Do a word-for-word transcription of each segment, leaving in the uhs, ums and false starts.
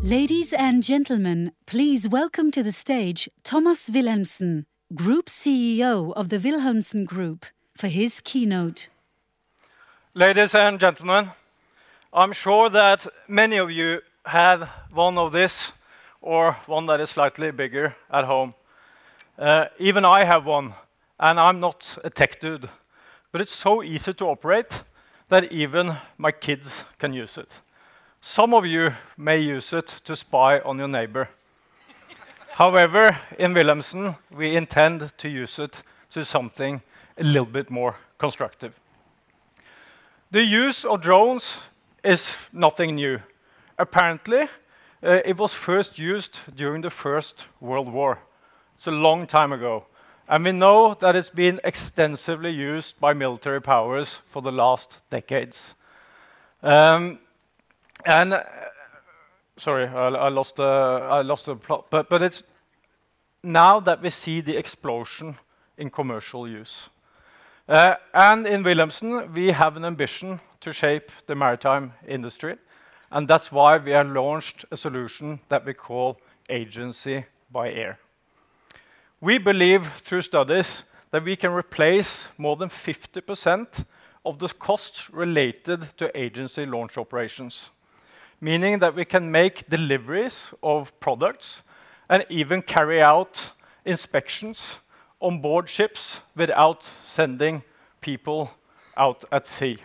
Ladies and gentlemen, please welcome to the stage Thomas Wilhelmsen, Group C E O of the Wilhelmsen Group, for his keynote. Ladies and gentlemen, I'm sure that many of you have one of this or one that is slightly bigger at home. Uh, even I have one, and I'm not a tech dude, but it's so easy to operate that even my kids can use it. Some of you may use it to spy on your neighbor. However, in Wilhelmsen, we intend to use it to something a little bit more constructive. The use of drones is nothing new. Apparently, uh, it was first used during the First World War. It's a long time ago. And we know that it's been extensively used by military powers for the last decades. Um, And uh, sorry, I, I lost the I lost the plot. But but it's now that we see the explosion in commercial use, uh, and in Wilhelmsen we have an ambition to shape the maritime industry, and that's why we have launched a solution that we call Agency by Air. We believe through studies that we can replace more than fifty percent of the costs related to agency launch operations, meaning that we can make deliveries of products and even carry out inspections on board ships without sending people out at sea.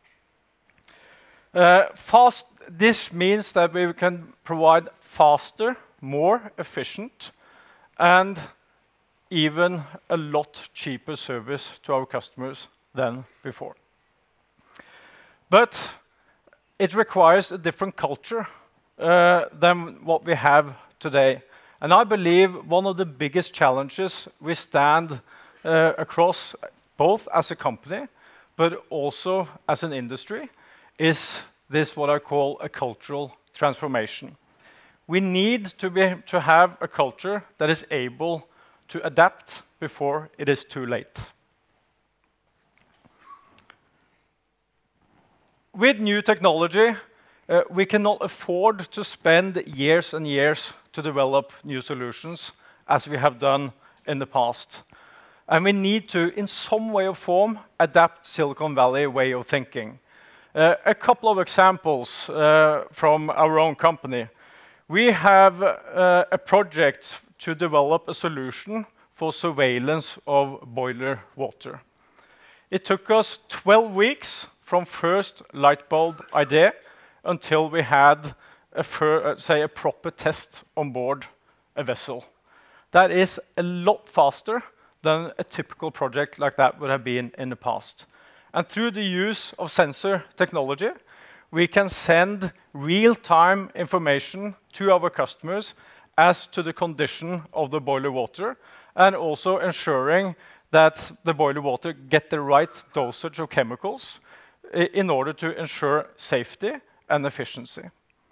Uh, fast, this means that we can provide faster, more efficient, and even a lot cheaper service to our customers than before. But it requires a different culture uh, than what we have today. And I believe one of the biggest challenges we stand uh, across, both as a company, but also as an industry, is this what I call a cultural transformation. We need to, be, to have a culture that is able to adapt before it is too late. With new technology, uh, we cannot afford to spend years and years to develop new solutions, as we have done in the past. And we need to, in some way or form, adapt Silicon Valley way of thinking. Uh, a couple of examples uh, from our own company. We have uh, a project to develop a solution for surveillance of boiler water. It took us twelve weeks from first light bulb idea until we had, a fir, uh, say, a proper test on board a vessel. That is a lot faster than a typical project like that would have been in the past. And through the use of sensor technology, we can send real-time information to our customers as to the condition of the boiler water, and also ensuring that the boiler water get the right dosage of chemicals in order to ensure safety and efficiency.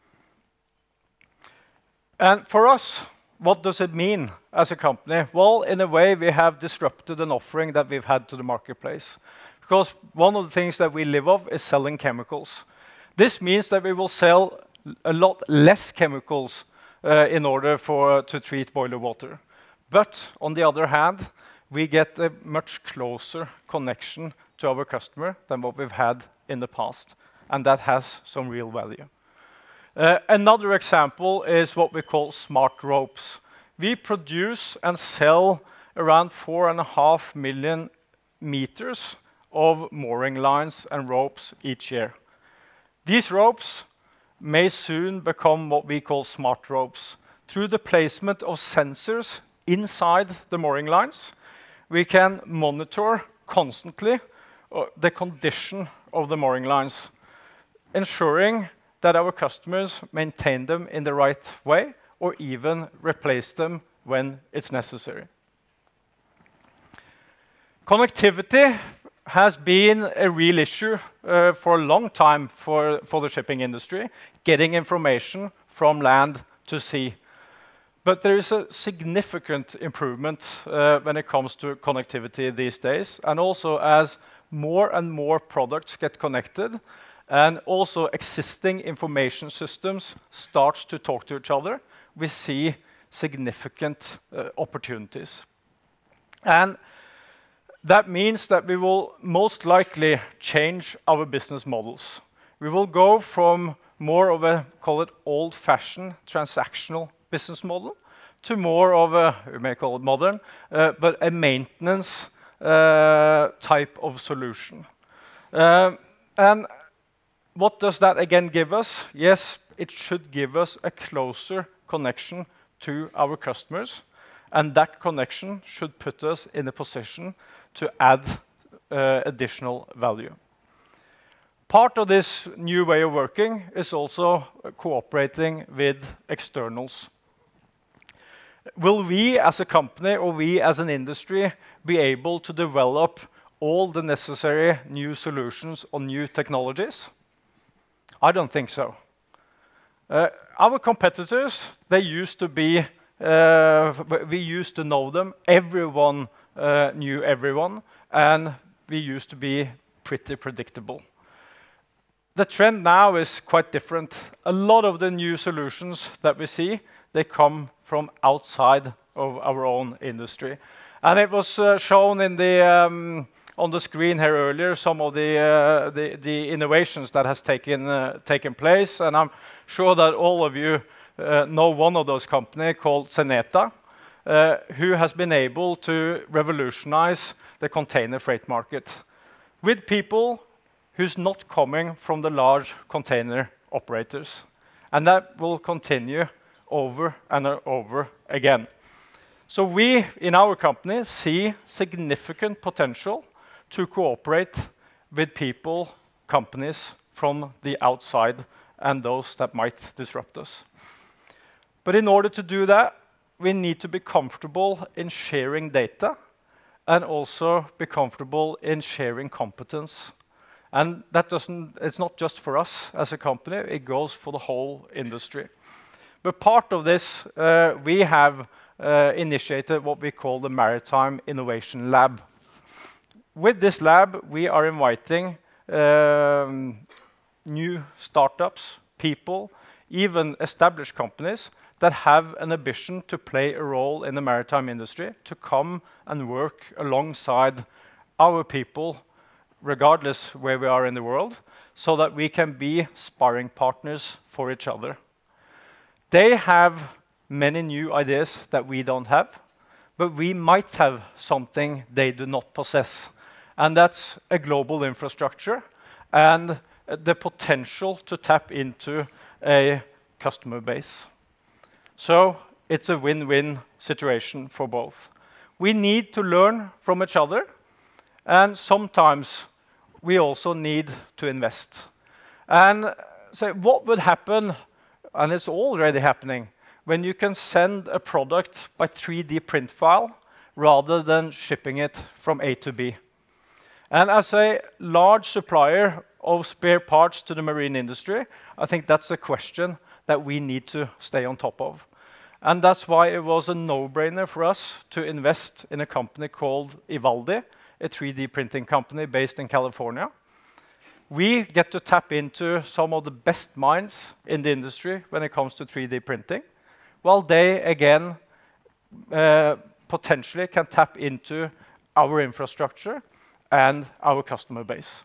And for us, what does it mean as a company? Well, in a way, we have disrupted an offering that we've had to the marketplace. Because one of the things that we live off is selling chemicals. This means that we will sell a lot less chemicals uh, in order for, to treat boiler water. But on the other hand, we get a much closer connection to our customer than what we've had in the past, and that has some real value. Uh, another example is what we call smart ropes. We produce and sell around four and a half million meters of mooring lines and ropes each year. These ropes may soon become what we call smart ropes. Through the placement of sensors inside the mooring lines, we can monitor constantly uh, the condition of the mooring lines, ensuring that our customers maintain them in the right way or even replace them when it's necessary. Connectivity has been a real issue uh, for a long time for, for the shipping industry, getting information from land to sea. But there is a significant improvement uh, when it comes to connectivity these days, and also as more and more products get connected, and also existing information systems start to talk to each other, we see significant uh, opportunities. And that means that we will most likely change our business models. We will go from more of a, call it old-fashioned transactional business model to more of a, we may call it modern, uh, but a maintenance uh, type of solution. Uh, and what does that again give us? Yes, it should give us a closer connection to our customers, and that connection should put us in a position to add uh, additional value. Part of this new way of working is also cooperating with externals. Will we as a company or we as an industry be able to develop all the necessary new solutions on new technologies? I don't think so. Uh, our competitors, they used to be, uh, we used to know them, everyone uh, knew everyone, and we used to be pretty predictable. The trend now is quite different. A lot of the new solutions that we see, they come from outside of our own industry. And it was uh, shown in the, um, on the screen here earlier, some of the, uh, the, the innovations that has taken, uh, taken place. And I'm sure that all of you uh, know one of those companies called Xeneta, uh, who has been able to revolutionize the container freight market with people who's not coming from the large container operators. And that will continue over and over again. So we, in our company, see significant potential to cooperate with people, companies from the outside and those that might disrupt us. But in order to do that, we need to be comfortable in sharing data and also be comfortable in sharing competence. And that doesn't, it's not just for us as a company, it goes for the whole industry. But part of this, uh, we have uh, initiated what we call the Maritime Innovation Lab. With this lab, we are inviting um, new startups, people, even established companies that have an ambition to play a role in the maritime industry, to come and work alongside our people, regardless where we are in the world, so that we can be sparring partners for each other. They have many new ideas that we don't have, but we might have something they do not possess. And that's a global infrastructure and the potential to tap into a customer base. So it's a win-win situation for both. We need to learn from each other, and sometimes we also need to invest. And so what would happen, and it's already happening, when you can send a product by three D print file rather than shipping it from A to B? And as a large supplier of spare parts to the marine industry, I think that's a question that we need to stay on top of. And that's why it was a no-brainer for us to invest in a company called Ivaldi, a three D printing company based in California. We get to tap into some of the best minds in the industry when it comes to three D printing, while they, again, uh, potentially can tap into our infrastructure and our customer base.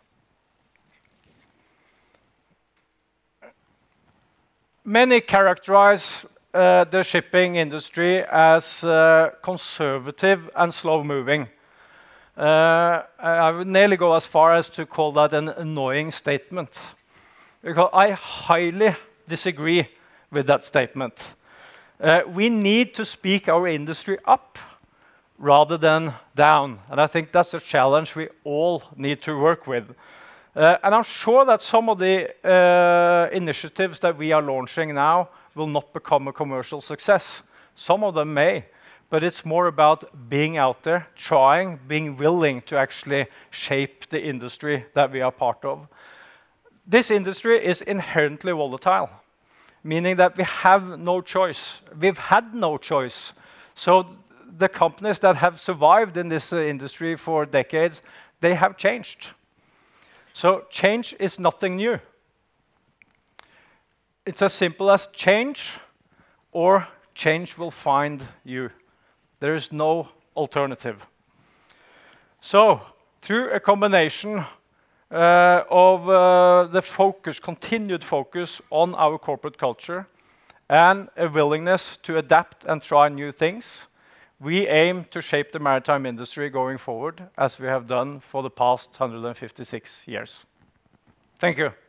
Many characterize uh, the shipping industry as uh, conservative and slow-moving. Uh, I would nearly go as far as to call that an annoying statement, because I highly disagree with that statement. Uh, we need to speak our industry up rather than down, and I think that's a challenge we all need to work with. Uh, and I'm sure that some of the uh, initiatives that we are launching now will not become a commercial success. Some of them may. But it's more about being out there, trying, being willing to actually shape the industry that we are part of. This industry is inherently volatile, meaning that we have no choice. We've had no choice. So the companies that have survived in this uh, industry for decades, they have changed. So change is nothing new. It's as simple as change, or change will find you. There is no alternative. So, through a combination uh, of uh, the focus, continued focus on our corporate culture, and a willingness to adapt and try new things, we aim to shape the maritime industry going forward, as we have done for the past one hundred fifty-six years. Thank you.